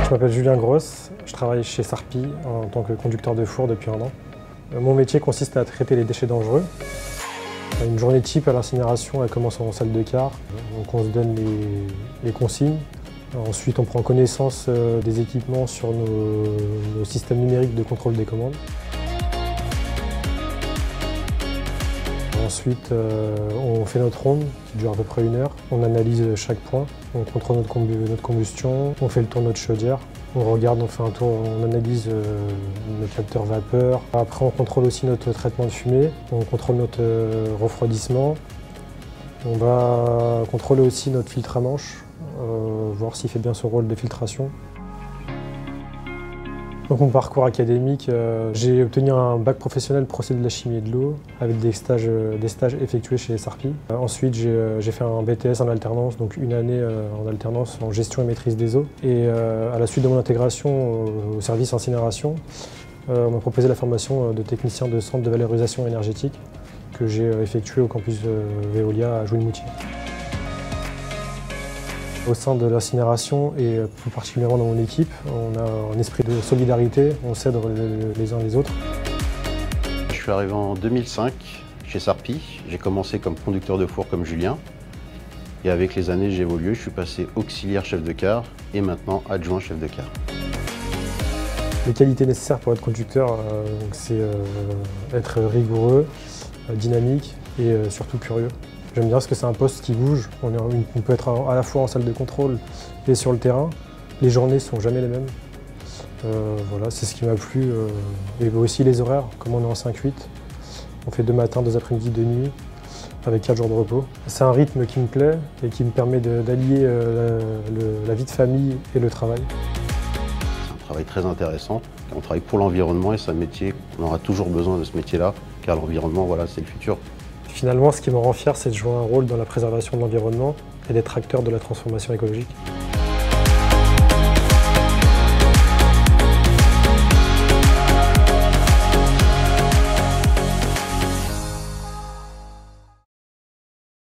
Je m'appelle Julien Gross, je travaille chez Sarpi en tant que conducteur de four depuis 1 an. Mon métier consiste à traiter les déchets dangereux. Une journée type à l'incinération, elle commence en salle de car, donc on se donne les consignes. Ensuite, on prend connaissance des équipements sur nos systèmes numériques de contrôle des commandes. Ensuite, on fait notre ronde qui dure à peu près 1 heure. On analyse chaque point, on contrôle notre combustion, on fait le tour de notre chaudière. On regarde, on fait un tour, on analyse notre capteur vapeur. Après, on contrôle aussi notre traitement de fumée, on contrôle notre refroidissement. On va contrôler aussi notre filtre à manche, voir s'il fait bien son rôle de filtration. Donc mon parcours académique, j'ai obtenu un bac professionnel procédé de la chimie et de l'eau avec des stages effectués chez Sarpi. Ensuite j'ai fait un BTS en alternance, donc 1 année en alternance en gestion et maîtrise des eaux. Et à la suite de mon intégration au service incinération, on m'a proposé la formation de technicien de centre de valorisation énergétique que j'ai effectué au campus Veolia à Jouy-le-Moutier. Au sein de l'incinération et plus particulièrement dans mon équipe, on a un esprit de solidarité, on s'aide les uns les autres. Je suis arrivé en 2005 chez Sarpi. J'ai commencé comme conducteur de four comme Julien. Et avec les années, j'ai évolué. Je suis passé auxiliaire chef de car et maintenant adjoint chef de car. Les qualités nécessaires pour être conducteur, c'est être rigoureux, dynamique et surtout curieux. J'aime bien parce que c'est un poste qui bouge, on peut être à la fois en salle de contrôle et sur le terrain. Les journées ne sont jamais les mêmes. Voilà, c'est ce qui m'a plu. Et aussi les horaires, comme on est en 5-8, on fait 2 matins, 2 après-midi, 2 nuits, avec 4 jours de repos. C'est un rythme qui me plaît et qui me permet d'allier la vie de famille et le travail. C'est un travail très intéressant. On travaille pour l'environnement et c'est un métier, on aura toujours besoin de ce métier-là, car l'environnement, voilà, c'est le futur. Finalement, ce qui me rend fier, c'est de jouer un rôle dans la préservation de l'environnement et d'être acteur de la transformation écologique.